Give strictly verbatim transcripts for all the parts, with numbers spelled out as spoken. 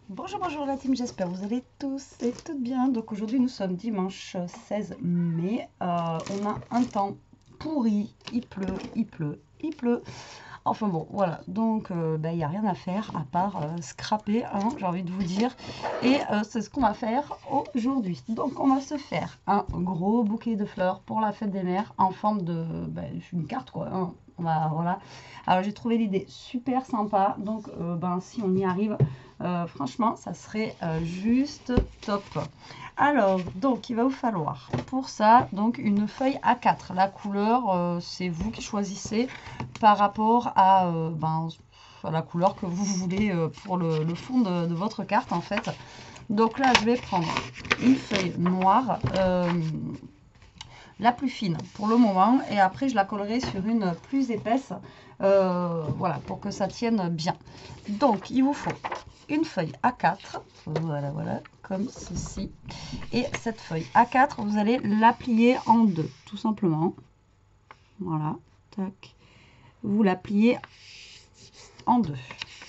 Bonjour, bonjour la team, j'espère que vous allez tous et toutes bien. Donc aujourd'hui nous sommes dimanche seize mai, euh, on a un temps pourri, il pleut, il pleut, il pleut. Enfin bon, voilà, donc il euh, n'y a rien à faire à part euh, scraper, hein, j'ai envie de vous dire. Et euh, c'est ce qu'on va faire aujourd'hui. Donc on va se faire un gros bouquet de fleurs pour la fête des mères en forme de ben, une carte quoi. Hein. On va, voilà. Alors j'ai trouvé l'idée super sympa, donc euh, ben, si on y arrive, euh, franchement ça serait euh, juste top. Alors, donc, il va vous falloir pour ça donc une feuille A quatre. La couleur, euh, c'est vous qui choisissez par rapport à, euh, ben, à la couleur que vous voulez euh, pour le, le fond de, de votre carte, en fait. Donc là, je vais prendre une feuille noire, euh, la plus fine pour le moment, et après, je la collerai sur une plus épaisse, euh, voilà, pour que ça tienne bien. Donc, il vous faut une feuille A quatre, voilà, voilà, comme ceci. Et cette feuille A quatre, vous allez la plier en deux, tout simplement. Voilà, tac. Vous la pliez en deux.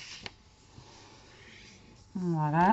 Voilà.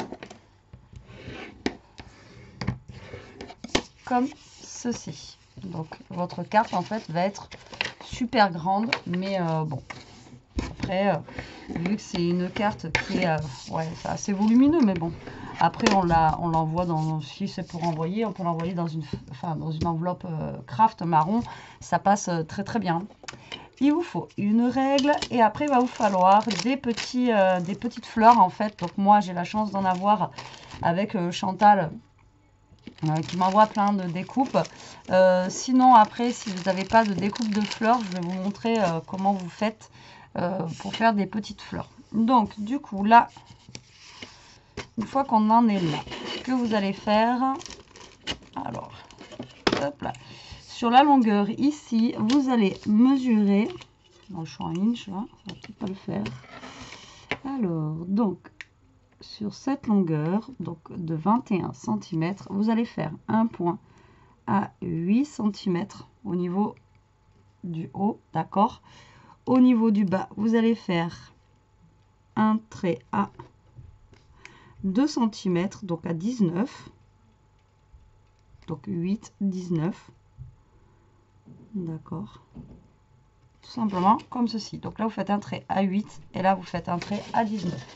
Comme ceci. Donc, votre carte, en fait, va être super grande, mais euh, bon. Après, euh, vu que c'est une carte qui est, euh, ouais, c'est assez volumineux, mais bon. Après, on la, on l'envoie dans, si c'est pour envoyer, on peut l'envoyer dans une, enfin, dans une enveloppe euh, craft marron. Ça passe euh, très très bien. Il vous faut une règle et après il va vous falloir des, petits, euh, des petites fleurs en fait. Donc moi j'ai la chance d'en avoir avec euh, Chantal euh, qui m'envoie plein de découpes. Euh, sinon après si vous n'avez pas de découpe de fleurs, je vais vous montrer euh, comment vous faites euh, pour faire des petites fleurs. Donc du coup là, une fois qu'on en est là, ce que vous allez faire, alors hop là, sur la longueur ici, vous allez mesurer. Bon, je suis en inch là, ça va peut-être pas le faire. Alors, donc, sur cette longueur, donc de vingt et un centimètres, vous allez faire un point à huit centimètres au niveau du haut, d'accord. Au niveau du bas, vous allez faire un trait à deux centimètres, donc à dix-neuf. Donc huit, dix-neuf. D'accord. Tout simplement comme ceci. Donc là, vous faites un trait à huit et là, vous faites un trait à dix-neuf.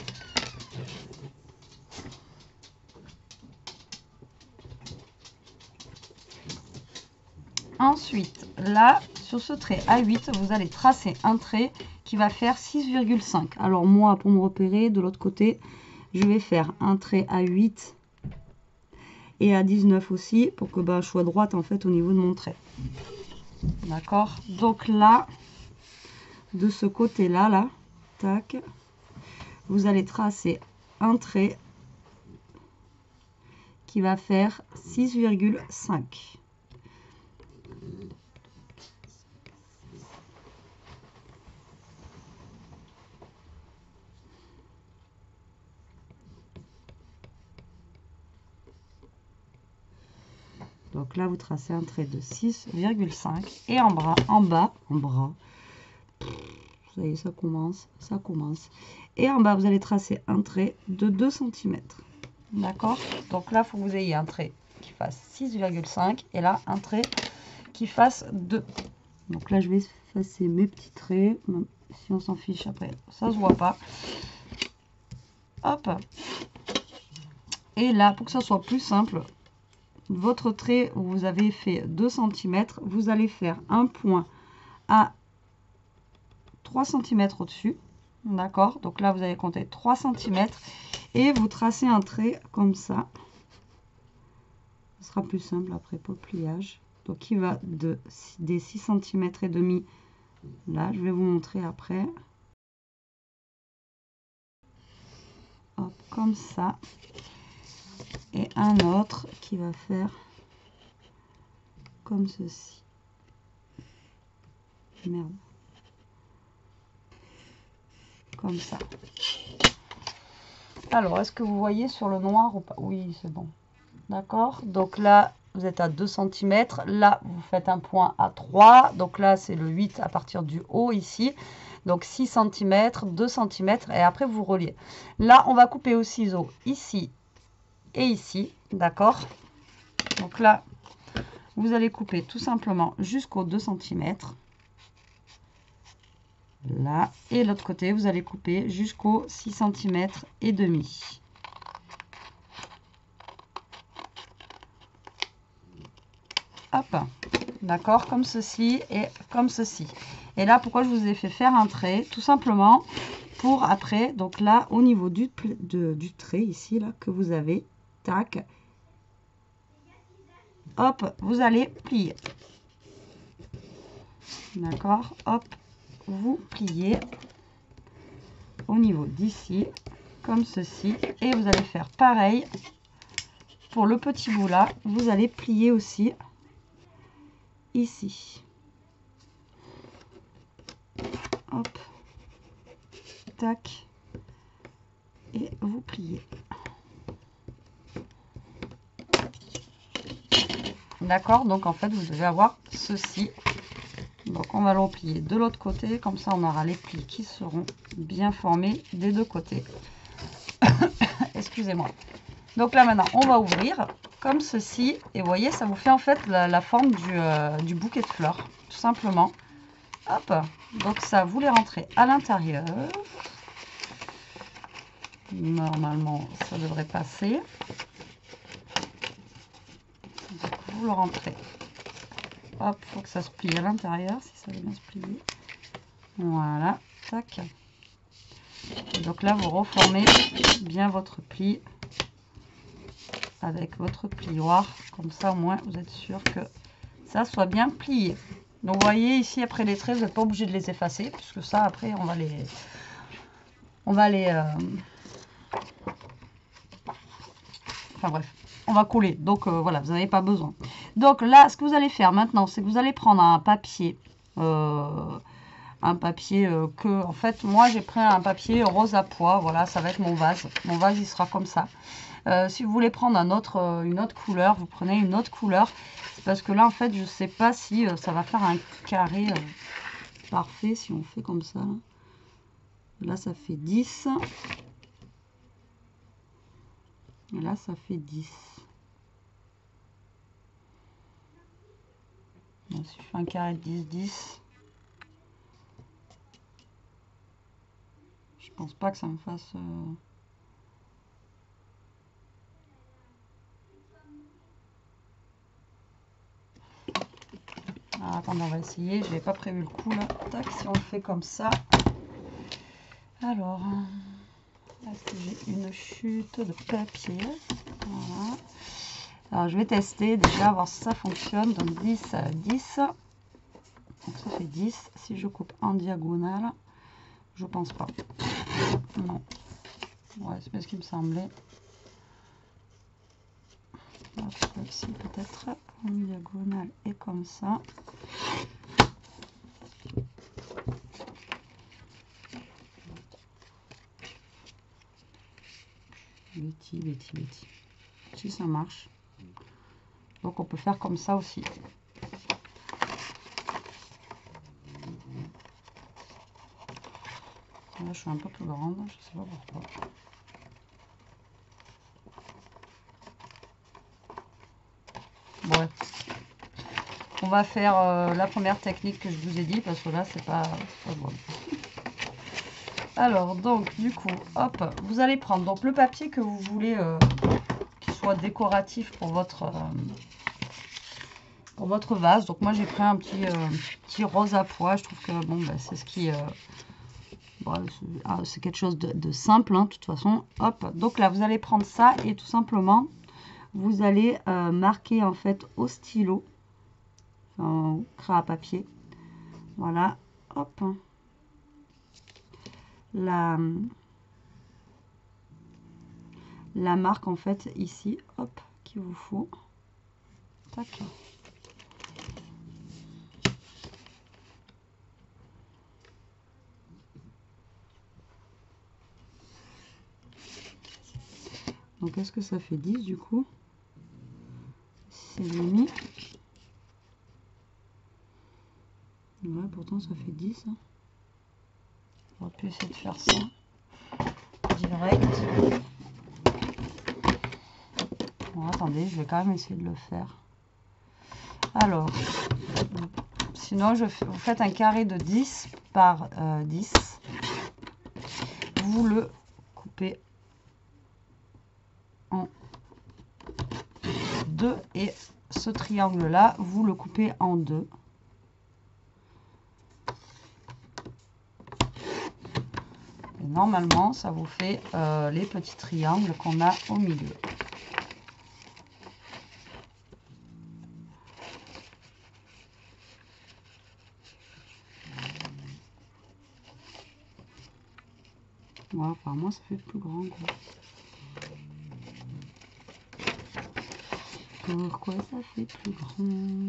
Ensuite, là, sur ce trait A huit, vous allez tracer un trait qui va faire six virgule cinq. Alors moi, pour me repérer, de l'autre côté, je vais faire un trait A huit et A dix-neuf aussi, pour que bah, je sois droite en fait au niveau de mon trait. D'accord. Donc là, de ce côté-là, là, tac, vous allez tracer un trait qui va faire six virgule cinq. Donc là, vous tracez un trait de six virgule cinq et en bas, en bas, en bras, vous voyez, ça commence, ça commence. Et en bas, vous allez tracer un trait de deux centimètres. D'accord? Donc là, il faut que vous ayez un trait qui fasse six virgule cinq et là, un trait qui fasse deux. Donc là, je vais effacer mes petits traits. Si on s'en fiche après, ça se voit pas. Hop. Et là, pour que ça soit plus simple, votre trait où vous avez fait deux centimètres, vous allez faire un point à trois centimètres au-dessus. D'accord? Donc là, vous allez compter trois centimètres et vous tracez un trait comme ça. Ce sera plus simple après pour le pliage. Donc il va de, des six centimètres et demi. Là, je vais vous montrer après. Hop, comme ça. Et un autre qui va faire comme ceci. Merde. Comme ça. Alors, est-ce que vous voyez sur le noir ou pas? Oui, c'est bon. D'accord. Donc là, vous êtes à deux centimètres. Là, vous faites un point à trois. Donc là, c'est le huit à partir du haut ici. Donc six centimètres, deux centimètres. Et après, vous reliez. Là, on va couper au ciseau ici et ici. D'accord? Donc là, vous allez couper tout simplement jusqu'aux deux centimètres. Là. Et l'autre côté, vous allez couper jusqu'aux six centimètres et demi. Hop, d'accord, comme ceci et comme ceci. Et là, pourquoi je vous ai fait faire un trait? Tout simplement pour après, donc là, au niveau du, de, du trait ici, là, que vous avez, tac, hop, vous allez plier. D'accord, hop, vous pliez au niveau d'ici, comme ceci. Et vous allez faire pareil pour le petit bout là, vous allez plier aussi ici. Hop, tac, et vous pliez. D'accord, donc en fait vous devez avoir ceci. Donc on va le plier de l'autre côté, comme ça on aura les plis qui seront bien formés des deux côtés. Excusez-moi. Donc là maintenant on va ouvrir comme ceci, et vous voyez ça vous fait en fait la, la forme du, euh, du bouquet de fleurs, tout simplement. Hop, donc ça vous les rentrez à l'intérieur. Normalement ça devrait passer. Donc, vous le rentrez. Hop, il faut que ça se plie à l'intérieur, si ça veut bien se plier. Voilà, tac. Et donc là, vous reformez bien votre pli avec votre plioir. Comme ça, au moins, vous êtes sûr que ça soit bien plié. Donc, vous voyez ici, après les traits, vous n'êtes pas obligé de les effacer, puisque ça, après, on va les... On va les... Euh... Enfin, bref. On va coller, donc euh, voilà, vous n'avez pas besoin. Donc là, ce que vous allez faire maintenant, c'est que vous allez prendre un papier, euh, un papier euh, que, en fait, moi j'ai pris un papier rose à pois, voilà, ça va être mon vase. Mon vase, il sera comme ça. Euh, si vous voulez prendre un autre, euh, une autre couleur, vous prenez une autre couleur, parce que là, en fait, je ne sais pas si euh, ça va faire un carré euh, parfait, si on fait comme ça. Là, là ça fait dix. Et là, ça fait dix. Donc, si je fais un carré de dix, dix, je pense pas que ça me fasse... Euh... Alors, attendez, on va essayer. Je n'avais pas prévu le coup, là. Tac, si on le fait comme ça. Alors, est-ce que j'ai une chute de papier? Voilà. Alors, je vais tester déjà, voir si ça fonctionne. Donc, dix, dix. Donc, ça fait dix. Si je coupe en diagonale, je pense pas. Non. Ouais, c'est bien ce qui me semblait. Ici, peut-être en diagonale et comme ça. Betty, Betty, Betty. Si ça marche. Donc on peut faire comme ça aussi. Là je suis un peu plus grande, je sais pas pourquoi. Bon, on va faire euh, la première technique que je vous ai dit parce que là c'est pas, pas bon. Alors donc du coup, hop, vous allez prendre donc le papier que vous voulez euh, qui soit décoratif pour votre euh, pour votre vase. Donc moi j'ai pris un petit euh, petit rose à pois. Je trouve que bon bah, c'est ce qui euh, bon, c'est quelque chose de, de simple hein, de toute façon. Hop, donc là vous allez prendre ça et tout simplement vous allez euh, marquer en fait au stylo, enfin, au crayon à papier. Voilà, hop. La, la marque en fait ici, hop, qu'il vous faut. Tac. Donc est-ce que ça fait dix du coup? et demi. Ouais, pourtant ça fait dix. Hein. On va pu essayer de faire ça direct. Bon, attendez, je vais quand même essayer de le faire. Alors, sinon je, vous faites un carré de dix par euh, dix. Vous le coupez en deux et ce triangle là, vous le coupez en deux. Et normalement, ça vous fait euh, les petits triangles qu'on a au milieu. Ouais, apparemment, ça fait plus grand. Quoi. Pourquoi ça fait plus grand?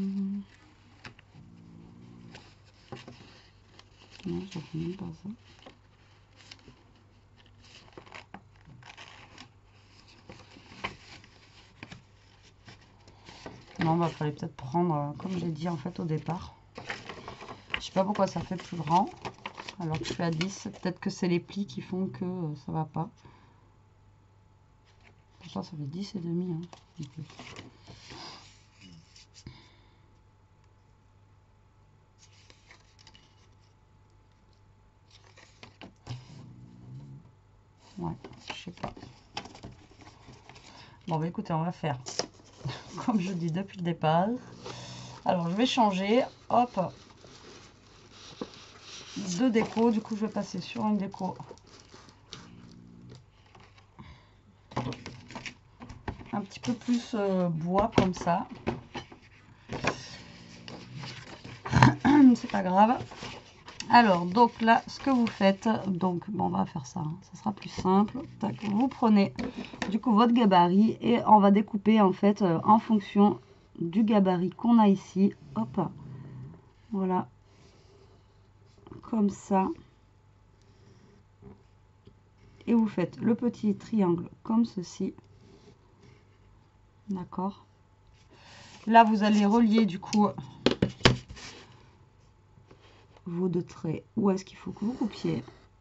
Non, ça fait même pas ça. Non, bah, fallait peut-être prendre, euh, comme j'ai dit en fait au départ. Je sais pas pourquoi ça fait plus grand. Alors que je suis à dix. Peut-être que c'est les plis qui font que euh, ça va pas. Pourtant, ça fait dix et demi. Hein. Ouais, je sais pas. Bon, bah écoutez, on va faire comme je dis depuis le départ. Alors, je vais changer. Hop. De déco. Du coup, je vais passer sur une déco. Un petit peu plus euh, bois comme ça. C'est pas grave. Alors, donc là, ce que vous faites, donc, bon, on va faire ça, hein, ça sera plus simple. Tac, vous prenez, du coup, votre gabarit et on va découper, en fait, euh, en fonction du gabarit qu'on a ici. Hop, voilà, comme ça. Et vous faites le petit triangle comme ceci. D'accord. Là, vous allez relier, du coup, vos deux traits. Où est-ce qu'il faut que vous coupiez?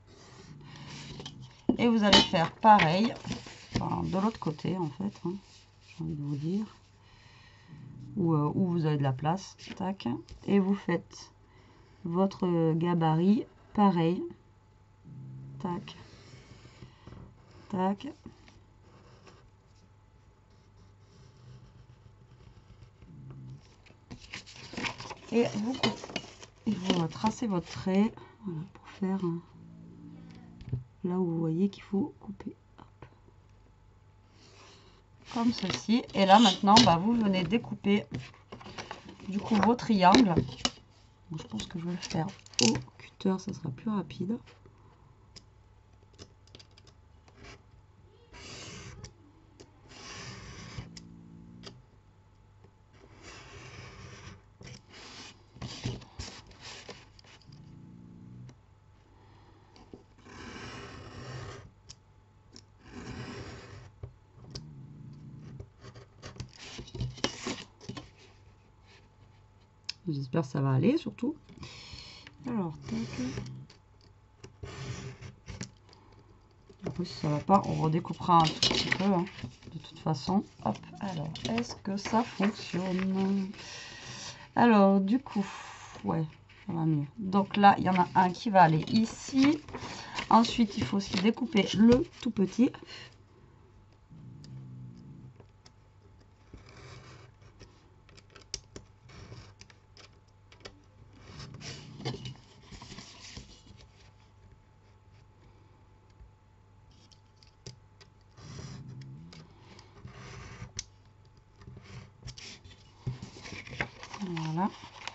Et vous allez faire pareil, enfin, de l'autre côté, en fait, hein, j'ai envie de vous dire. Où, euh, où vous avez de la place, tac, et vous faites votre gabarit pareil, tac, tac, et vous coupez, et vous tracez votre trait, voilà, pour faire hein, là où vous voyez qu'il faut couper. Hop. Comme ceci, et là maintenant bah, vous venez découper du coup vos triangles. Bon, je pense que je vais le faire au cutter, ça sera plus rapide. J'espère que ça va aller surtout. Alors, tac. Après, si ça va pas, on redécoupera un tout petit peu. Hein, de toute façon. Hop. Alors, est-ce que ça fonctionne? Alors, du coup, ouais, ça va mieux. Donc là, il y en a un qui va aller ici. Ensuite, il faut aussi découper le tout petit. Voilà.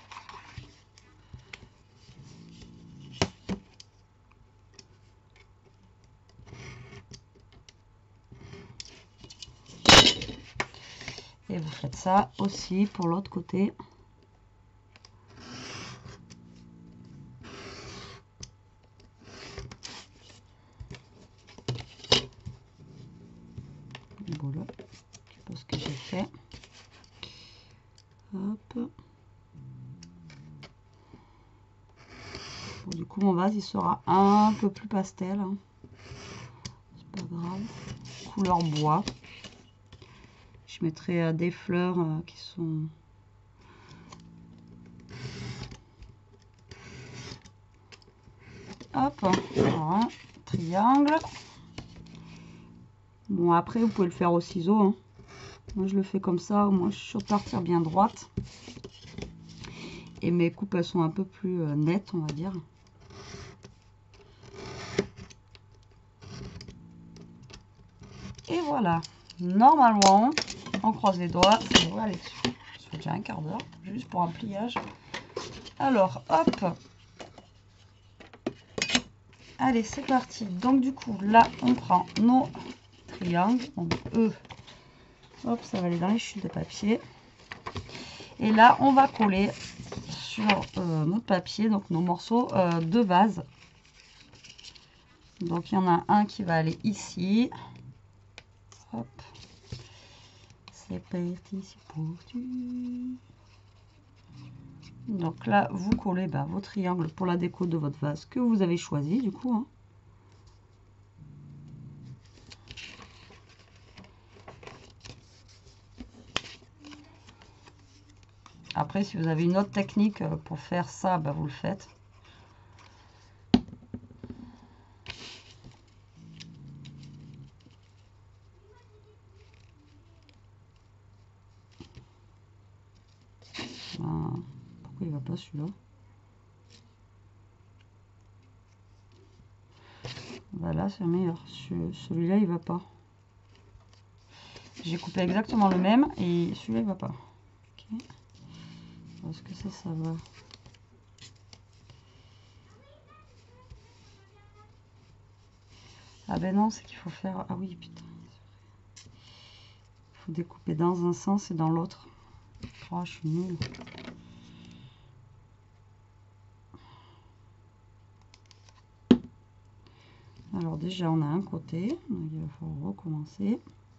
Et vous faites ça aussi pour l'autre côté. Voilà, je sais pas ce que j'ai fait. Bon, du coup, mon vase, il sera un peu plus pastel. Hein. C'est pas grave. Couleur bois. Je mettrai euh, des fleurs euh, qui sont... Hop, voilà, triangle. Bon, après, vous pouvez le faire au ciseau. Hein. Moi, je le fais comme ça. Moi, je suis sûre de partir bien droite. Et mes coupes, elles sont un peu plus euh, nettes, on va dire. Et voilà. Normalement, on croise les doigts. Ça devrait aller dessus. Ça fait déjà un quart d'heure, juste pour un pliage. Alors, hop. Allez, c'est parti. Donc, du coup, là, on prend nos triangles. Donc, eux. Hop, ça va aller dans les chutes de papier. Et là, on va coller sur euh, notre papier, donc nos morceaux euh, de vase. Donc, il y en a un qui va aller ici. Hop. C'est parti, c'est parti. Donc là, vous collez bah, vos triangles pour la déco de votre vase que vous avez choisi, du coup. Hein. Après, si vous avez une autre technique pour faire ça, bah, vous le faites. Ah, pourquoi il va pas celui-là? Voilà, c'est meilleur. Celui-là, il va pas. J'ai coupé exactement le même et celui-là, il va pas. Okay. Est-ce que ça, ça va? Ah ben non, c'est qu'il faut faire... Ah oui, putain. Il faut découper dans un sens et dans l'autre. Oh, je suis nulle. Alors déjà, on a un côté. Donc il va falloir recommencer.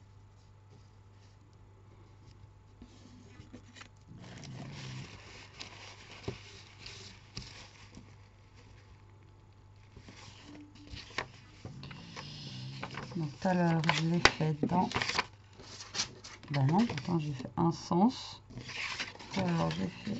Donc tout à l'heure, je l'ai fait dans... Ben non, pourtant j'ai fait un sens. Alors j'ai fait...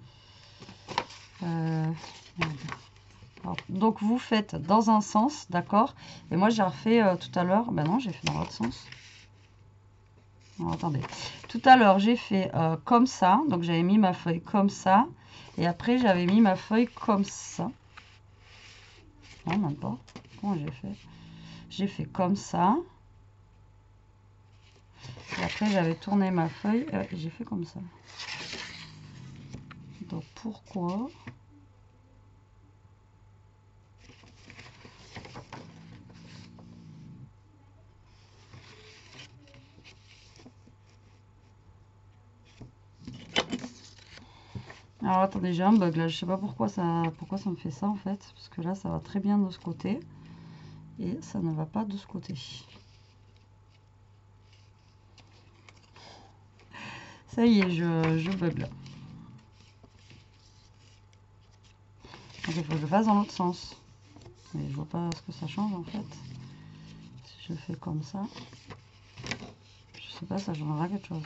Euh... Alors, donc vous faites dans un sens, d'accord? Et moi j'ai refait euh, tout à l'heure... Ben non, j'ai fait dans l'autre sens. Alors, attendez. Tout à l'heure j'ai fait euh, comme ça. Donc j'avais mis ma feuille comme ça. Et après j'avais mis ma feuille comme ça. Non, même pas. Comment j'ai fait? J'ai fait comme ça. Et après, j'avais tourné ma feuille euh, et j'ai fait comme ça. Donc, pourquoi? Alors, attendez, j'ai un bug là. Je sais pas pourquoi ça, pourquoi ça me fait ça en fait. Parce que là, ça va très bien de ce côté. Et ça ne va pas de ce côté. Ça y est, je, je bug là. Donc, il faut que je fasse dans l'autre sens. Mais je vois pas ce que ça change en fait. Si je fais comme ça, je sais pas, ça changera quelque chose.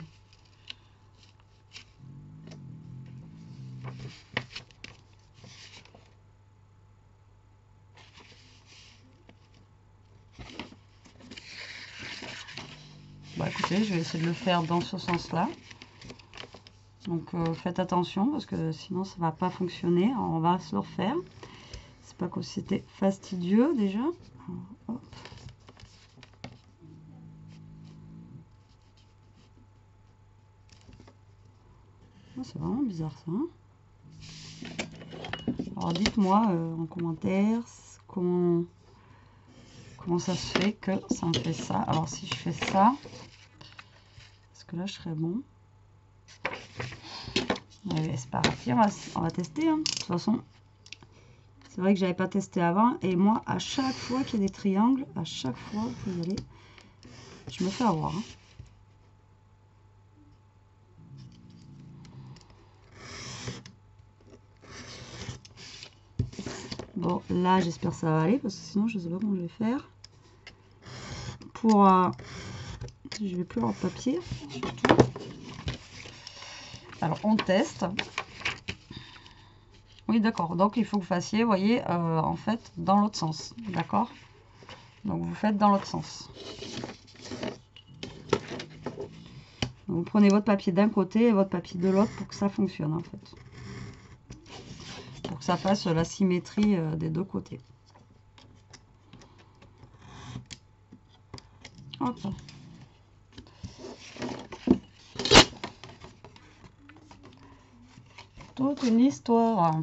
Bon, écoutez, je vais essayer de le faire dans ce sens-là. Donc euh, faites attention parce que sinon ça va pas fonctionner. Alors, on va se le refaire. C'est pas que c'était fastidieux déjà. Alors, hop. Oh, c'est vraiment bizarre ça. Hein, alors dites-moi euh, en commentaire comment, comment ça se fait que ça me fait ça. Alors si je fais ça, est-ce que là je serais bon? Allez, c'est parti, on va, on va tester. Hein. De toute façon, c'est vrai que j'avais pas testé avant. Et moi, à chaque fois qu'il y a des triangles, à chaque fois, vous pouvez y aller, je me fais avoir. Hein. Bon, là, j'espère que ça va aller, parce que sinon, je ne sais pas comment je vais faire. Pour... Euh, je vais plus avoir de papier. Alors, on teste. Oui, d'accord. Donc, il faut que vous fassiez, vous voyez, euh, en fait, dans l'autre sens. D'accord? Donc, vous faites dans l'autre sens. Vous prenez votre papier d'un côté et votre papier de l'autre pour que ça fonctionne, en fait. Pour que ça fasse la symétrie euh, des deux côtés. Hop. Toute une histoire.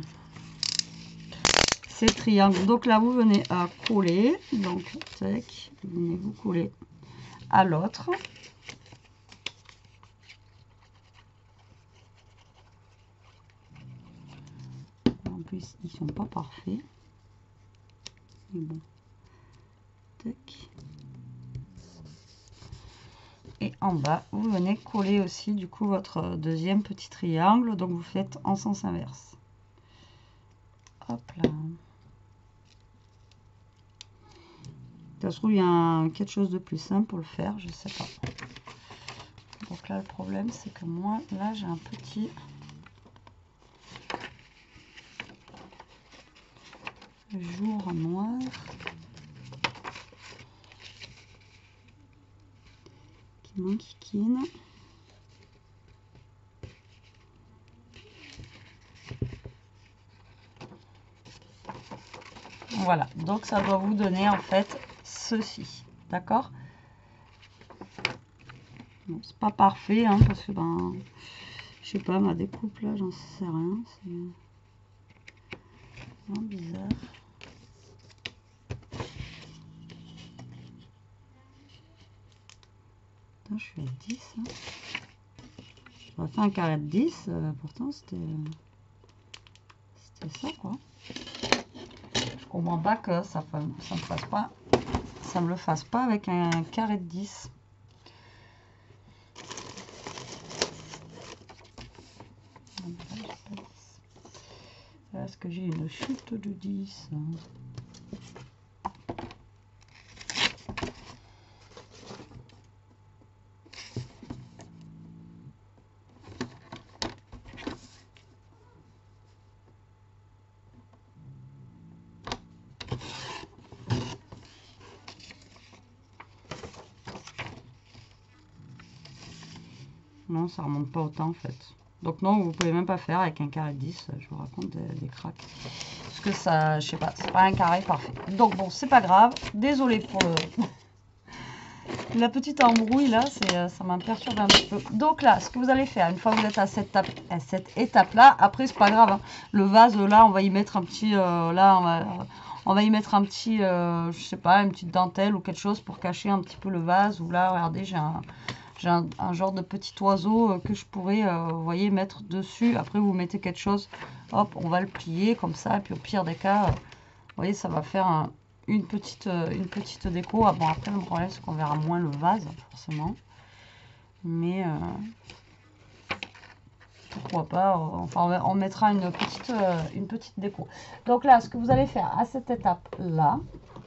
Ces triangles. Donc là, vous venez à coller. Donc, tac, vous venez vous coller à l'autre. En plus, ils sont pas parfaits. Mais bon. Tac. Et en bas, vous venez coller aussi du coup votre deuxième petit triangle. Donc vous faites en sens inverse. Hop là. Ça se trouve, il y a un, quelque chose de plus simple pour le faire, je sais pas. Donc là, le problème, c'est que moi, là, j'ai un petit... jour noir. Qui m'enquiquine. Voilà, donc ça doit vous donner en fait ceci, d'accord? Bon, c'est pas parfait, hein, parce que ben, je sais pas, ma découpe là, j'en sais rien, c'est vraiment bizarre. Attends, je suis à dix. Hein. J'aurais fait un carré de dix, euh, pourtant c'était c'était ça quoi. Je comprends pas que ça, ça me fasse pas, ça me le fasse pas avec un carré de dix. Est-ce que j'ai une chute de dix? Non, ça remonte pas autant en fait. Donc non, vous pouvez même pas faire avec un carré de dix. Je vous raconte des, des cracks. Parce que ça, je sais pas, c'est pas un carré parfait. Donc bon, c'est pas grave. Désolée pour le... la petite embrouille là, c'est, ça m'a perturbé un petit peu. Donc là, ce que vous allez faire, une fois que vous êtes à cette, à cette étape-là, après c'est pas grave. Hein. Le vase là, on va y mettre un petit... Euh, là, on va, on va y mettre un petit... Euh, je sais pas, une petite dentelle ou quelque chose pour cacher un petit peu le vase. Ou là, regardez, j'ai un... J'ai un, un genre de petit oiseau euh, que je pourrais, euh, vous voyez, mettre dessus. Après, vous mettez quelque chose. Hop, on va le plier comme ça. Et puis, au pire des cas, euh, vous voyez, ça va faire un, une, petite, euh, une petite déco. Ah, bon, après, le problème, c'est qu'on verra moins le vase, forcément. Mais, euh, pourquoi pas. Euh, enfin, on, on mettra une petite, euh, une petite déco. Donc là, ce que vous allez faire à cette étape-là,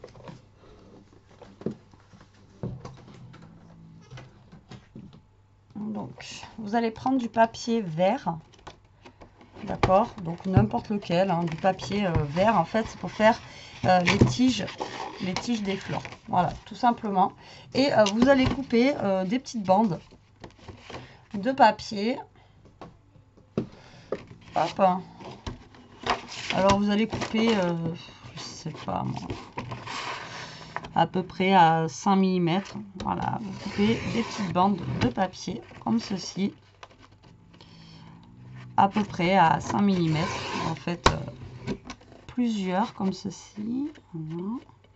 donc, vous allez prendre du papier vert, d'accord, donc n'importe lequel, hein, du papier euh, vert, en fait, c'est pour faire euh, les tiges, les tiges des fleurs, voilà, tout simplement. Et euh, vous allez couper euh, des petites bandes de papier, hop, alors vous allez couper, euh, je sais pas moi, à peu près à cinq millimètres. Voilà, vous coupez des petites bandes de papier comme ceci, à peu près à cinq millimètres. En fait, euh, plusieurs comme ceci. Voilà.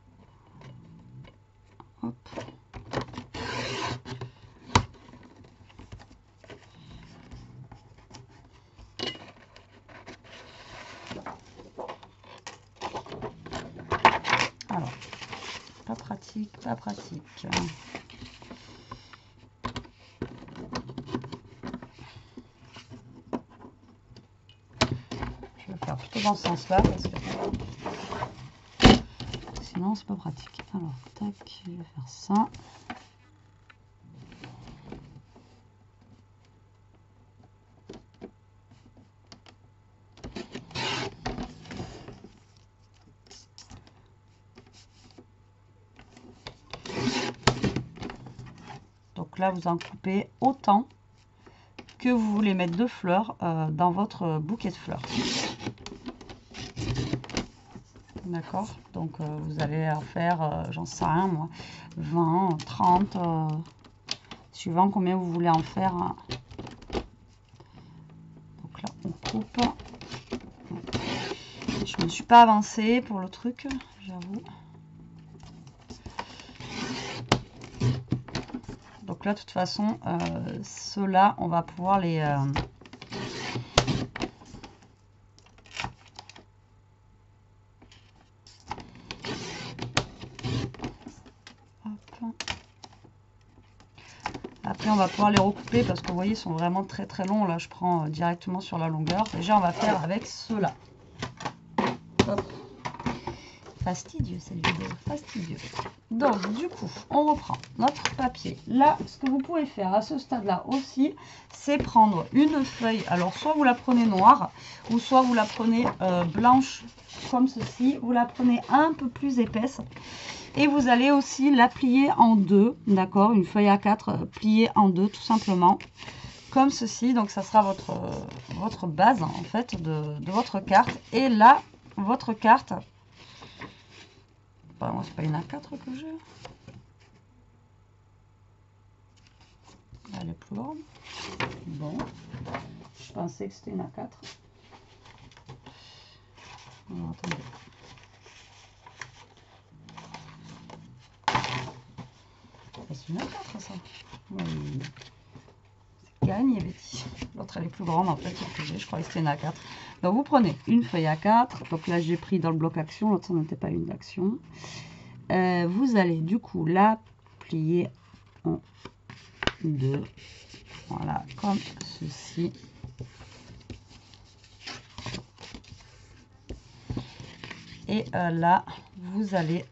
Hop. Alors, pas pratique, pas pratique. Je vais faire plutôt dans ce sens-là parce que non, c'est pas pratique. Alors, tac, je vais faire ça. Donc là, vous en coupez autant que vous voulez mettre de fleurs euh, dans votre bouquet de fleurs. D'accord, donc euh, vous allez en faire, euh, j'en sais rien moi, vingt, trente, euh, suivant combien vous voulez en faire. Hein. Donc là, on coupe. Je me suis pas avancée pour le truc, j'avoue. Donc là, de toute façon, euh, ceux-là, on va pouvoir les... Euh, Après, on va pouvoir les recouper parce que vous voyez, ils sont vraiment très très longs. Là, je prends directement sur la longueur. Déjà, on va faire avec ceux-là. Fastidieux cette vidéo, fastidieux. Donc, du coup, on reprend notre papier. Là, ce que vous pouvez faire à ce stade-là aussi, c'est prendre une feuille. Alors, soit vous la prenez noire, ou soit vous la prenez euh, blanche, comme ceci. Vous la prenez un peu plus épaisse. Et vous allez aussi la plier en deux, d'accord? Une feuille A quatre pliée en deux, tout simplement. Comme ceci. Donc, ça sera votre, votre base, en fait, de, de votre carte. Et là, votre carte... Bah, moi, c'est pas une A quatre que j'ai. Elle est plus grande. Bon. Je pensais que c'était une A quatre. Alors, attendez. C'est une A quatre, ça. Oui. C'est gagné, Betty. L'autre, elle est plus grande, en fait. Je croyais que c'était une A quatre. Donc, vous prenez une feuille A quatre. Donc là, j'ai pris dans le bloc action. L'autre, ça n'était pas une d'action. Euh, vous allez, du coup, la plier en deux. Voilà, comme ceci. Et euh, là, vous allez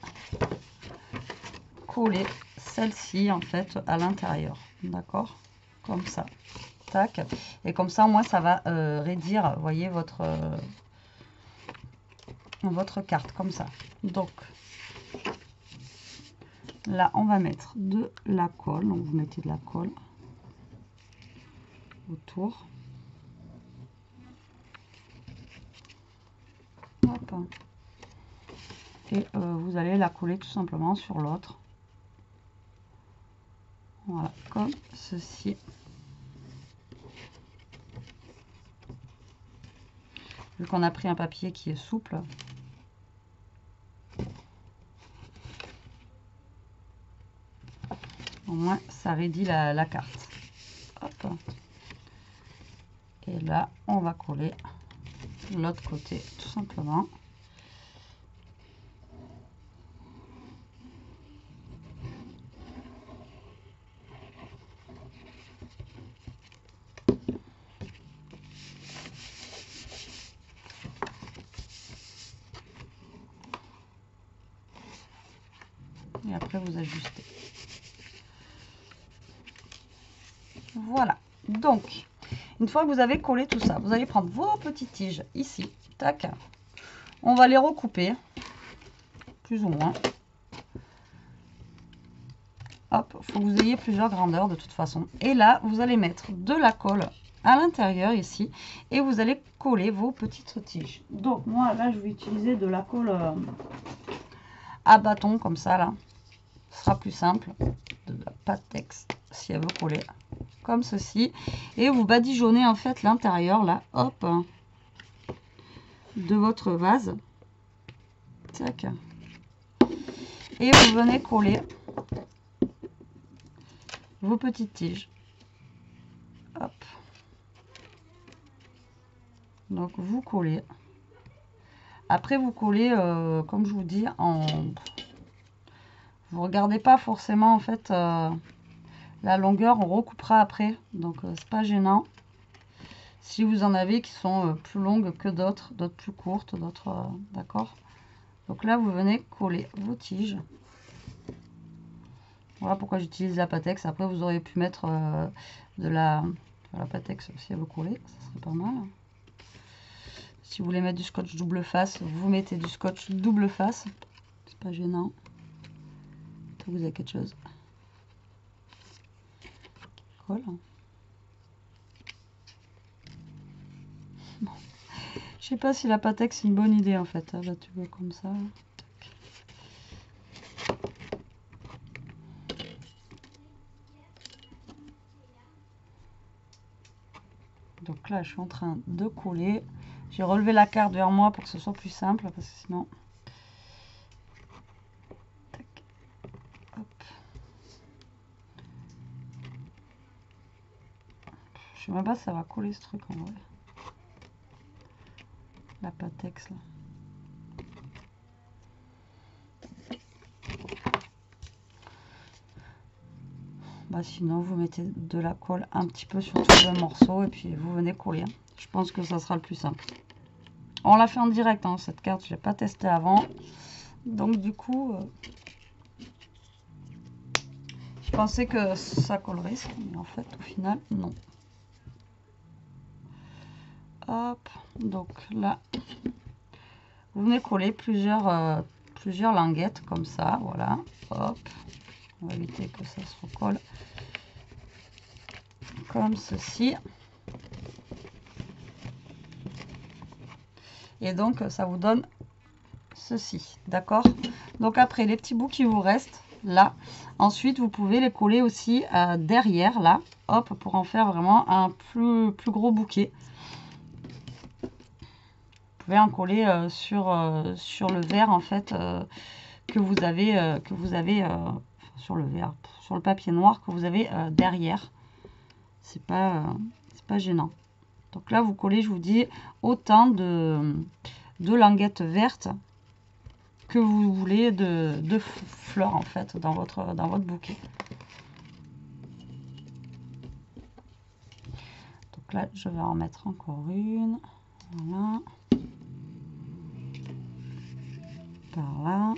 coller celle-ci, en fait, à l'intérieur. D'accord? Comme ça. Tac. Et comme ça, moi, ça va euh, raidir, vous voyez, votre, euh, votre carte, comme ça. Donc, là, on va mettre de la colle. Donc, vous mettez de la colle autour. Hop. Et euh, vous allez la coller tout simplement sur l'autre. Voilà, comme ceci. Vu qu'on a pris un papier qui est souple. Au moins, ça raidit la, la carte. Hop. Et là, on va coller l'autre côté, tout simplement. Et après, vous ajustez. Voilà. Donc, une fois que vous avez collé tout ça, vous allez prendre vos petites tiges ici. Tac. On va les recouper. Plus ou moins. Hop, il faut que vous ayez plusieurs grandeurs de toute façon. Et là, vous allez mettre de la colle à l'intérieur ici. Et vous allez coller vos petites tiges. Donc, moi, là, je vais utiliser de la colle euh, à bâton, comme ça, là. Ce sera plus simple. De la Pattex, si elle veut coller. Comme ceci. Et vous badigeonnez, en fait, l'intérieur, là. Hop. De votre vase. Tac. Et vous venez coller vos petites tiges. Hop. Donc vous collez. Après vous collez, euh, comme je vous dis, en... Vous regardez pas forcément en fait euh, la longueur, on recoupera après. Donc euh, c'est pas gênant. Si vous en avez qui sont euh, plus longues que d'autres, d'autres plus courtes, d'autres... Euh, d'accord. Donc là, vous venez coller vos tiges. Voilà pourquoi j'utilise la Pattex. Après, vous auriez pu mettre euh, de la, de la Pattex si elle veut coller. Ça serait pas mal. Si vous voulez mettre du scotch double face, vous mettez du scotch double face. C'est pas gênant. Vous avez quelque chose. Colle. Bon. Je sais pas si la Pattex c'est une bonne idée en fait. Là, tu veux comme ça. Donc là, je suis en train de coller. J'ai relevé la carte vers moi pour que ce soit plus simple, parce que sinon... Tac. Hop. Je sais même pas si ça va coller ce truc en vrai. La Pattex là. Bah sinon, vous mettez de la colle un petit peu sur tout le morceau et puis vous venez coller. Je pense que ça sera le plus simple. On l'a fait en direct, hein, cette carte, je l'ai pas testée avant. Donc du coup, euh, je pensais que ça collerait, mais en fait, au final, non. Hop, donc là, vous venez coller plusieurs, euh, plusieurs languettes comme ça, voilà. Hop, on va éviter que ça se recolle. Comme ceci. Et donc, ça vous donne ceci, d'accord? Donc après, les petits bouts qui vous restent, là, ensuite, vous pouvez les coller aussi euh, derrière, là, hop, pour en faire vraiment un plus, plus gros bouquet. Vous pouvez en coller euh, sur, euh, sur le verre, en fait, euh, que vous avez, euh, que vous avez euh, sur le verre, sur le papier noir que vous avez euh, derrière. C'est pas, euh, c'est pas gênant. Donc là, vous collez, je vous dis, autant de, de languettes vertes que vous voulez de, de fleurs, en fait, dans votre, dans votre bouquet. Donc là, je vais en mettre encore une. Voilà. Par là.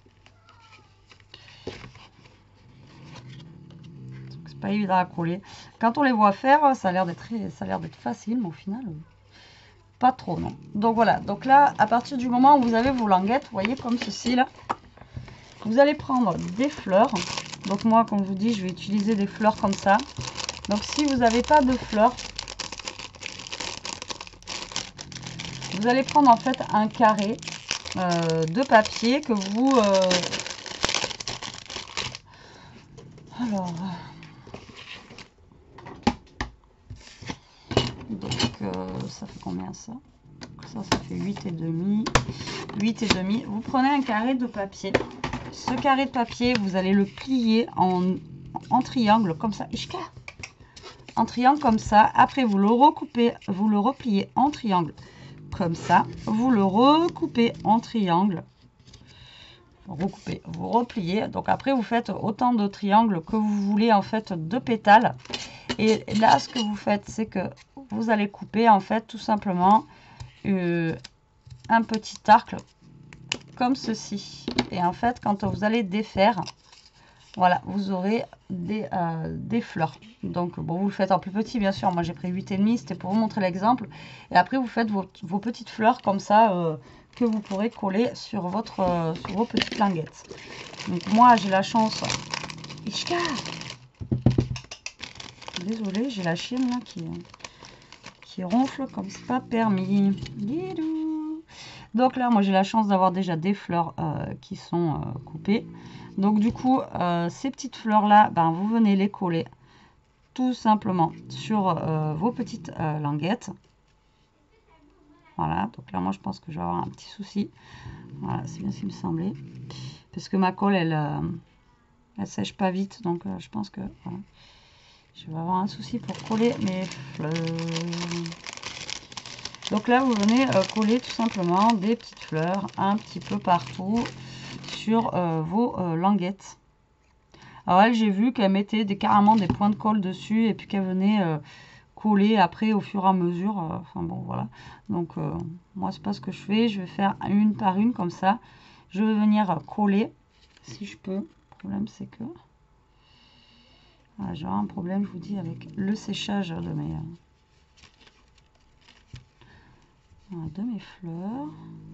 C'est pas évident à coller. Quand on les voit faire, ça a l'air d'être ça a l'air d'être facile, mais au final... pas trop, non. Donc voilà, donc là, à partir du moment où vous avez vos languettes, vous voyez, comme ceci, là, vous allez prendre des fleurs. Donc moi, comme je vous dis, je vais utiliser des fleurs comme ça. Donc si vous n'avez pas de fleurs, vous allez prendre en fait un carré euh, de papier que vous... Euh... Alors... Donc euh, ça fait combien ça? Ça, ça fait huit et demi. huit et demi. Vous prenez un carré de papier. Ce carré de papier, vous allez le plier en, en triangle comme ça. Ishka en triangle comme ça. Après, vous le recoupez, vous le repliez en triangle comme ça. Vous le recoupez en triangle. Recoupez, vous repliez. Donc après, vous faites autant de triangles que vous voulez en fait de pétales. Et là, ce que vous faites, c'est que vous allez couper en fait tout simplement euh, un petit arc comme ceci. Et en fait, quand vous allez défaire, voilà, vous aurez des, euh, des fleurs. Donc, bon, vous le faites en plus petit, bien sûr. Moi, j'ai pris huit et demi, c'était pour vous montrer l'exemple. Et après, vous faites vos, vos petites fleurs comme ça, euh, que vous pourrez coller sur, votre, euh, sur vos petites languettes. Donc, moi, j'ai la chance... Ishka, désolée, j'ai la chienne là qui, qui ronfle comme c'est pas permis. Guidou. Donc là, moi, j'ai la chance d'avoir déjà des fleurs euh, qui sont euh, coupées. Donc du coup, euh, ces petites fleurs-là, ben, vous venez les coller tout simplement sur euh, vos petites euh, languettes. Voilà, donc là, moi, je pense que je vais avoir un petit souci. Voilà, c'est bien ce qui me semblait. Parce que ma colle, elle, euh, elle sèche pas vite. Donc, euh, je pense que voilà, je vais avoir un souci pour coller mes fleurs. Donc là, vous venez euh, coller tout simplement des petites fleurs un petit peu partout sur euh, vos euh, languettes. Alors elle, j'ai vu qu'elle mettait des, carrément des points de colle dessus et puis qu'elle venait euh, coller après au fur et à mesure. Euh, enfin bon, voilà. Donc euh, moi, c'est pas ce que je fais. Je vais faire une par une comme ça. je vais venir coller, si je peux. Le problème, c'est que... Ah, j'aurai un problème, je vous dis, avec le séchage de mes, de mes fleurs.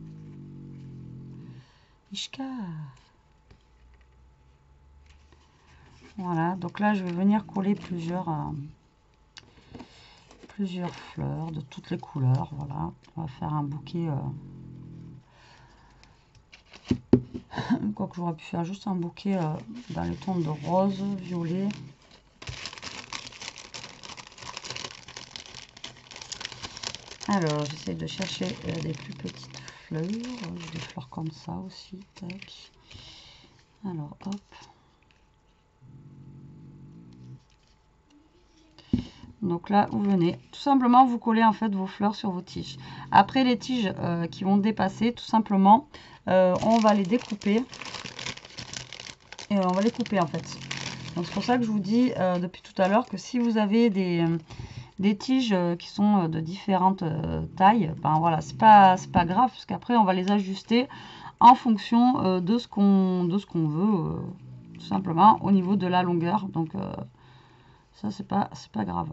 Ishka. Voilà, donc là, je vais venir coller plusieurs, euh, plusieurs fleurs de toutes les couleurs. Voilà, on va faire un bouquet. Euh... Quoique j'aurais pu faire juste un bouquet euh, dans les tons de rose, violet. Alors, j'essaie de chercher euh, des plus petites fleurs. J'ai des fleurs comme ça aussi. Tac. Alors, hop. Donc là, vous venez, tout simplement, vous collez en fait vos fleurs sur vos tiges. Après, les tiges euh, qui vont dépasser, tout simplement, euh, on va les découper. Et on va les couper en fait. Donc c'est pour ça que je vous dis euh, depuis tout à l'heure que si vous avez des... Euh, des tiges qui sont de différentes tailles, ben voilà, c'est pas c'est pas grave, parce qu'après on va les ajuster en fonction de ce qu'on de ce qu'on veut, tout simplement au niveau de la longueur. Donc euh, ça c'est pas c'est pas grave.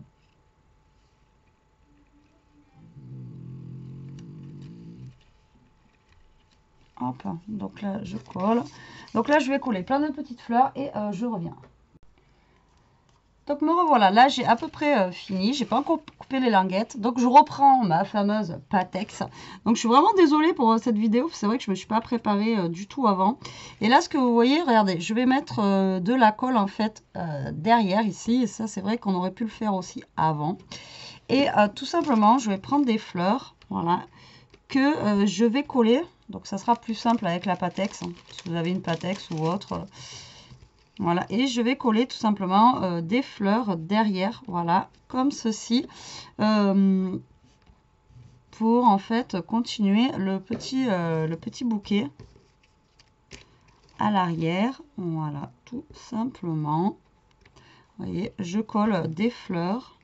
Hop, donc là je colle. Donc là je vais coller plein de petites fleurs et euh, je reviens. Donc me revoilà, là j'ai à peu près euh, fini, j'ai pas encore coupé les languettes, donc je reprends ma fameuse Patex. Donc je suis vraiment désolée pour euh, cette vidéo, c'est vrai que je me suis pas préparée euh, du tout avant. Et là ce que vous voyez, regardez, je vais mettre euh, de la colle en fait euh, derrière ici, et ça c'est vrai qu'on aurait pu le faire aussi avant. Et euh, tout simplement je vais prendre des fleurs, voilà, que euh, je vais coller, donc ça sera plus simple avec la Patex, hein, si vous avez une Patex ou autre. Euh, Voilà, et je vais coller tout simplement euh, des fleurs derrière, voilà, comme ceci, euh, pour en fait continuer le petit, euh, le petit bouquet à l'arrière. Voilà, tout simplement. Vous voyez, je colle des fleurs.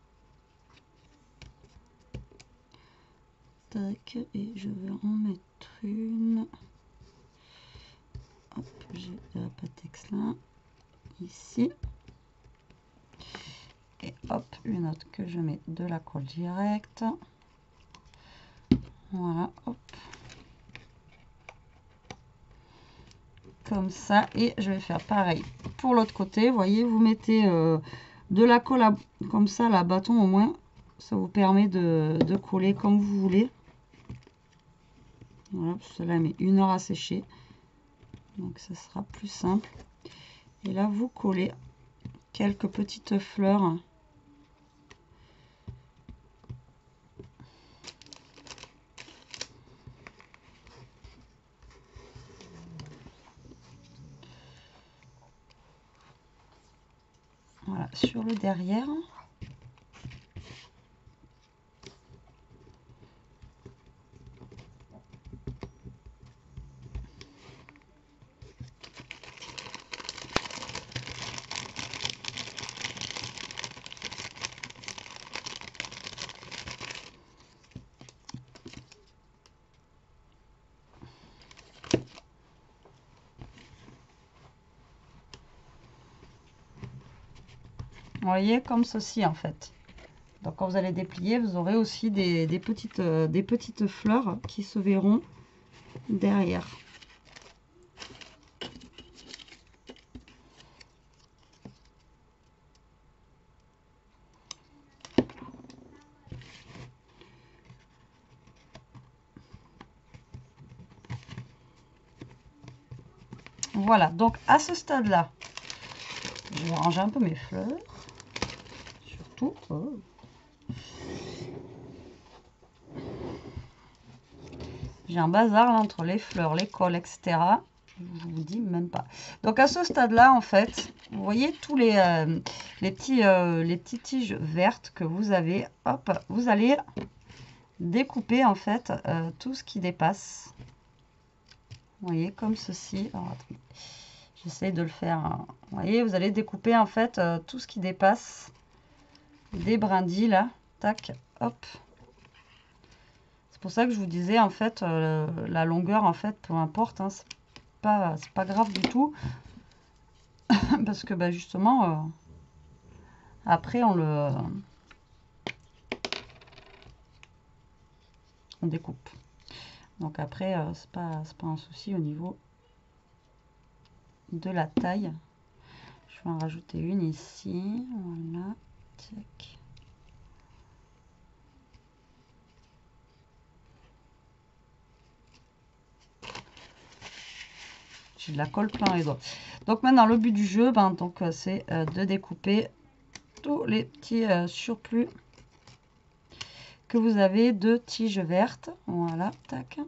Tac, et je vais en mettre une. Hop, j'ai de la Patex là. Ici, et hop, une autre que je mets de la colle directe, voilà, hop, comme ça, et je vais faire pareil pour l'autre côté. Vous voyez, vous mettez euh, de la colle à, comme ça, la bâton, au moins ça vous permet de, de coller comme vous voulez. Voilà, cela met une heure à sécher, donc ça sera plus simple. Et là vous collez quelques petites fleurs. Voilà, sur le derrière. Vous voyez, comme ceci en fait. Donc quand vous allez déplier, vous aurez aussi des, des, petites, euh, des petites fleurs qui se verront derrière. Voilà, donc à ce stade-là, je vais ranger un peu mes fleurs. Surtout. Oh. J'ai un bazar là, entre les fleurs, les colles, et cetera. Je vous dis même pas. Donc à ce stade-là, en fait, vous voyez tous les, euh, les, petits, euh, les petites tiges vertes que vous avez. Hop, vous allez découper en fait euh, tout ce qui dépasse. Vous voyez, comme ceci. J'essaie de le faire. Hein. Vous voyez, vous allez découper en fait euh, tout ce qui dépasse des brindilles là. Tac, hop. pour ça que je vous disais, en fait, euh, la longueur, en fait, peu importe, hein, c'est pas, c'est pas grave du tout. Parce que, bah, justement, euh, après, on le... on découpe. Donc après, euh, c'est pas, c'est pas un souci au niveau de la taille. Je vais en rajouter une ici. Voilà. Tac. J'ai de la colle plein les doigts. Donc maintenant, le but du jeu, ben, donc c'est euh, de découper tous les petits euh, surplus que vous avez de tiges vertes. Voilà, tac.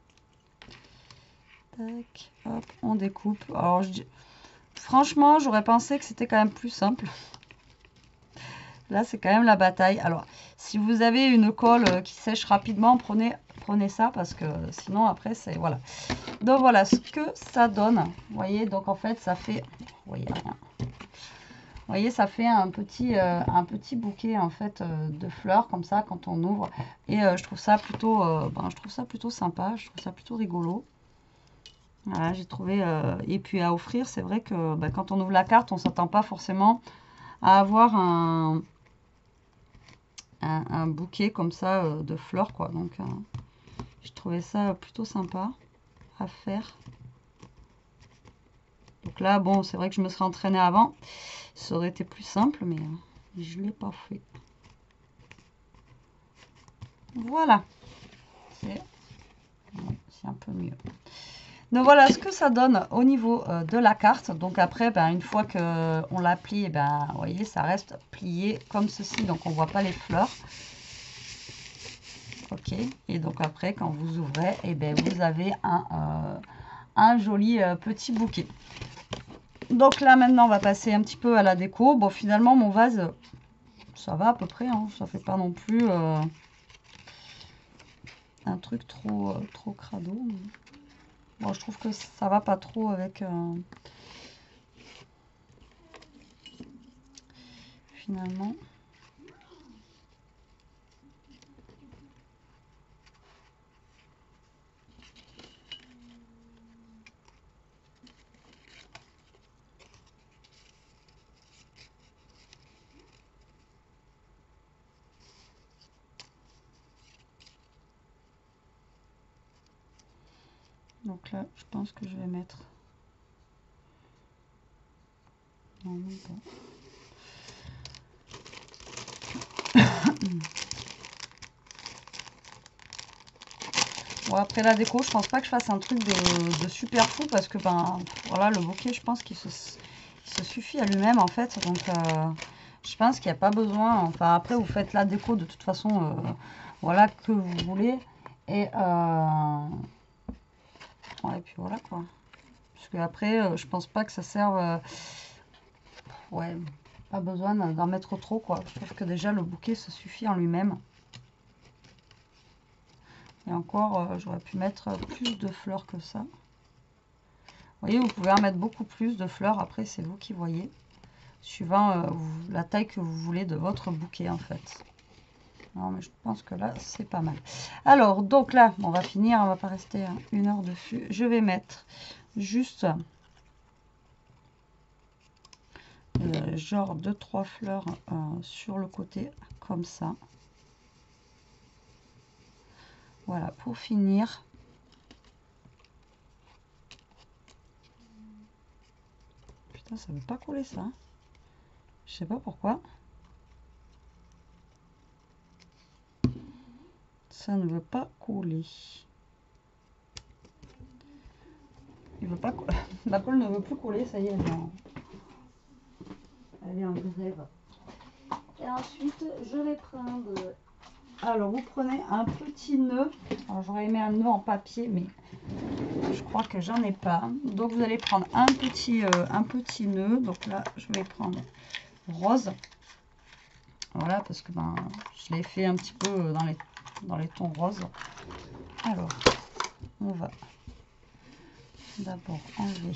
Tac, hop, on découpe. Alors, je, franchement, j'aurais pensé que c'était quand même plus simple. Là, c'est quand même la bataille. Alors, si vous avez une colle qui sèche rapidement, prenez, prenez ça parce que sinon, après, c'est... Voilà. Donc, voilà ce que ça donne. Vous voyez, donc en fait, ça fait... Vous voyez rien. Vous voyez, ça fait un petit, euh, un petit bouquet, en fait, euh, de fleurs, comme ça, quand on ouvre. Et euh, je trouve ça plutôt... Euh, ben, je trouve ça plutôt sympa. Je trouve ça plutôt rigolo. Voilà, j'ai trouvé... Euh, et puis, à offrir, c'est vrai que ben, quand on ouvre la carte, on ne s'attend pas forcément à avoir un... Un, un bouquet comme ça euh, de fleurs quoi, donc euh, je trouvais ça plutôt sympa à faire. Donc là bon, c'est vrai que je me serais entraînée avant, ça aurait été plus simple, mais euh, je l'ai pas fait. Voilà, c'est un peu mieux. Donc voilà ce que ça donne au niveau euh, de la carte. Donc après, ben, une fois que on l'a plié, ben, vous voyez, ça reste plié comme ceci, donc on voit pas les fleurs. Ok, et donc après, quand vous ouvrez, et eh ben, vous avez un, euh, un joli euh, petit bouquet. Donc là, maintenant, on va passer un petit peu à la déco. Bon, finalement, mon vase, ça va à peu près, hein, ça fait pas non plus euh, un truc trop, euh, trop crado. Bon, je trouve que ça va pas trop avec... Euh, finalement... Donc là, je pense que je vais mettre... Non, mais bon. Bon, après la déco, je pense pas que je fasse un truc de, de super fou parce que ben voilà, le bouquet, je pense qu'il se, il se suffit à lui-même en fait. Donc euh, je pense qu'il n'y a pas besoin. Enfin après, vous faites la déco de toute façon, euh, voilà, que vous voulez. Et, euh, ouais, et puis voilà quoi. Parce que après, euh, je pense pas que ça serve. Euh, ouais, pas besoin d'en mettre trop quoi. Je trouve que déjà le bouquet se suffit en lui-même. Et encore, euh, j'aurais pu mettre plus de fleurs que ça. Vous voyez, vous pouvez en mettre beaucoup plus de fleurs. Après, c'est vous qui voyez. Suivant euh, la taille que vous voulez de votre bouquet, en fait. Non, mais je pense que là, c'est pas mal. Alors, donc là, on va finir. On va pas rester une heure dessus. Je vais mettre juste... Euh, genre deux trois fleurs euh, sur le côté, comme ça. Voilà, pour finir. Putain, ça veut pas coller ça. Je sais pas pourquoi. Ça ne veut pas coller. Il veut pas co la colle ne veut plus coller, ça y est, elle est en, elle est en grève. Et ensuite, je vais prendre... Alors, vous prenez un petit nœud. Alors, j'aurais aimé un nœud en papier, mais je crois que j'en ai pas. Donc, vous allez prendre un petit, euh, un petit nœud. Donc là, je vais prendre rose. Voilà, parce que ben, je l'ai fait un petit peu dans les, dans les tons roses. Alors, on va d'abord enlever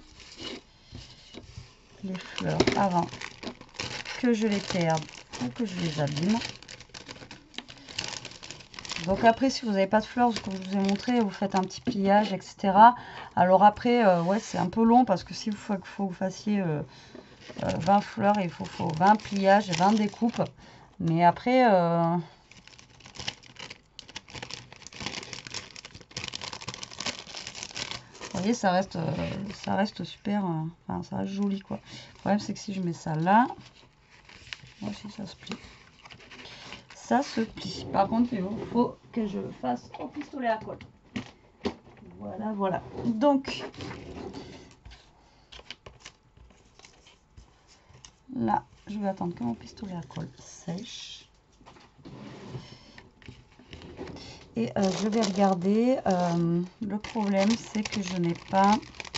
les fleurs avant que je les perde ou que je les abîme. Donc après, si vous n'avez pas de fleurs, comme je vous ai montré, vous faites un petit pliage, et cetera. Alors après, euh, ouais, c'est un peu long parce que s'il faut, faut que vous fassiez euh, euh, vingt fleurs, il faut, faut vingt pliages et vingt découpes. Mais après... Euh, vous voyez, ça reste, euh, ça reste super, euh, enfin, ça reste joli, quoi. Le problème, c'est que si je mets ça là, moi aussi, ça se plie. Ça se plie. Par contre, il faut que je fasse au pistolet à colle. Voilà, voilà. Donc, là, je vais attendre que mon pistolet à colle sèche. Et euh, je vais regarder. Euh, le problème, c'est que je n'ai pas...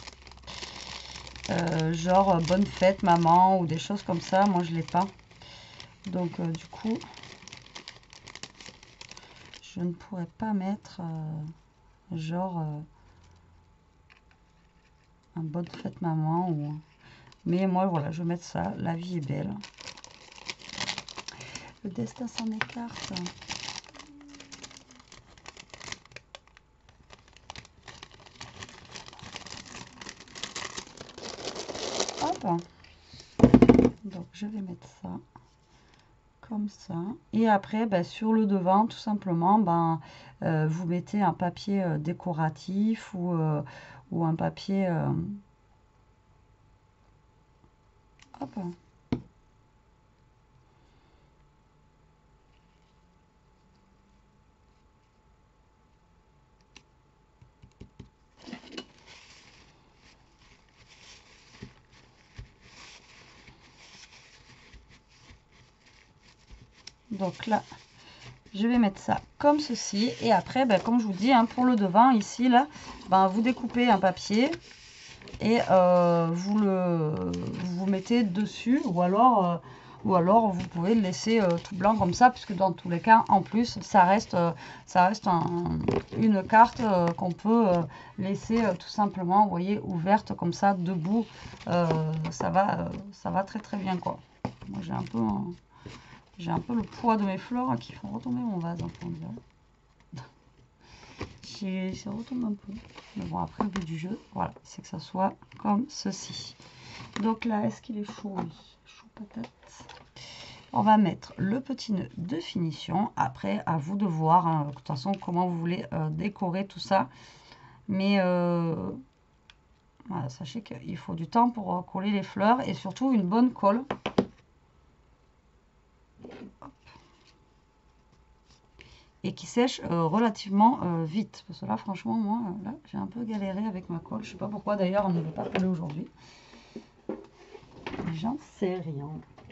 Euh, genre bonne fête maman ou des choses comme ça, moi je l'ai pas, donc euh, du coup je ne pourrais pas mettre euh, genre euh, un bonne fête maman ou... mais moi voilà, je vais mettre ça, la vie est belle, le destin s'en écarte. Hop. Donc je vais mettre ça comme ça, et après ben, sur le devant tout simplement ben, euh, vous mettez un papier euh, décoratif ou, euh, ou un papier euh... hop. Donc là, je vais mettre ça comme ceci. Et après, ben, comme je vous dis, hein, pour le devant, ici, là, ben, vous découpez un papier et euh, vous le vous mettez dessus. Ou alors, euh, ou alors vous pouvez le laisser euh, tout blanc comme ça, puisque dans tous les cas, en plus, ça reste, euh, ça reste un, une carte euh, qu'on peut euh, laisser euh, tout simplement, vous voyez, ouverte comme ça, debout. Euh, ça va, euh, ça va très très bien, quoi. Moi, j'ai un peu... un... J'ai un peu le poids de mes fleurs hein, qui font retomber mon vase, hein, pour dire. Ça retombe un peu. Mais bon, après, le but du jeu, voilà, c'est que ça soit comme ceci. Donc là, est-ce qu'il est chaud? Oui, chaud patate. On va mettre le petit nœud de finition. Après, à vous de voir, hein, de toute façon, comment vous voulez euh, décorer tout ça. Mais euh, voilà, sachez qu'il faut du temps pour euh, coller les fleurs et surtout une bonne colle. Et qui sèche euh, relativement euh, vite. Parce que là, franchement, moi, là, j'ai un peu galéré avec ma colle. Je sais pas pourquoi, d'ailleurs, on ne veut pas coller aujourd'hui. J'en sais rien.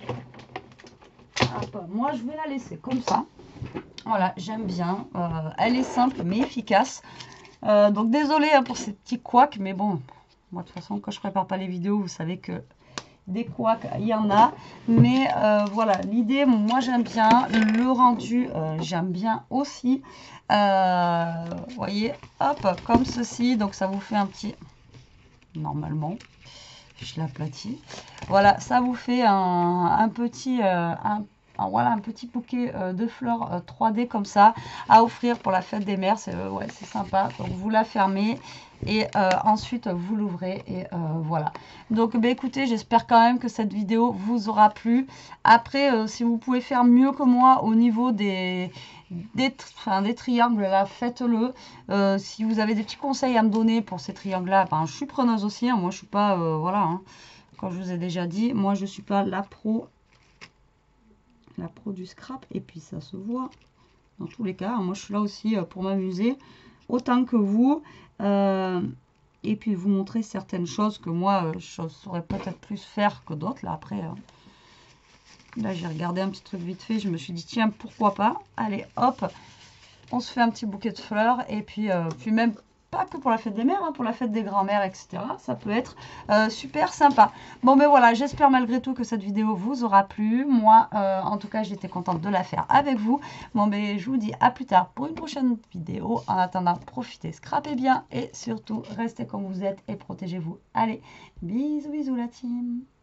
Hop, moi, je vais la laisser comme ça. Voilà, j'aime bien. Euh, elle est simple, mais efficace. Euh, donc, désolée hein, pour ces petits couacs, mais bon, moi, de toute façon, quand je prépare pas les vidéos, vous savez que des couacs, il y en a, mais euh, voilà, l'idée, moi j'aime bien, le rendu, euh, j'aime bien aussi, euh, vous voyez, hop, comme ceci, donc ça vous fait un petit, normalement, je l'aplatis, voilà, ça vous fait un, un petit, euh, un, un, voilà, un petit bouquet euh, de fleurs euh, trois D comme ça, à offrir pour la fête des mères, c'est euh, ouais, c'est sympa, donc vous la fermez, et euh, ensuite vous l'ouvrez et euh, voilà. Donc bah, écoutez, j'espère quand même que cette vidéo vous aura plu. Après euh, si vous pouvez faire mieux que moi au niveau des des, enfin, des triangles là, faites-le. Euh, si vous avez des petits conseils à me donner pour ces triangles là, ben, je suis preneuse aussi hein. Moi je suis pas euh, voilà hein. Comme je vous ai déjà dit, moi je suis pas la pro la pro du scrap, et puis ça se voit dans tous les cas hein. Moi je suis là aussi pour m'amuser autant que vous, euh, et puis vous montrer certaines choses que moi euh, je saurais peut-être plus faire que d'autres. Là après euh, là j'ai regardé un petit truc vite fait, je me suis dit tiens pourquoi pas, allez hop on se fait un petit bouquet de fleurs, et puis euh, puis même pas que pour la fête des mères hein, pour la fête des grands-mères, etc. Ça peut être euh, super sympa. Bon ben voilà, j'espère malgré tout que cette vidéo vous aura plu. Moi euh, en tout cas j'étais contente de la faire avec vous. Bon ben je vous dis à plus tard pour une prochaine vidéo. En attendant, profitez, scrapez bien et surtout restez comme vous êtes et protégez-vous. Allez, bisous bisous la team.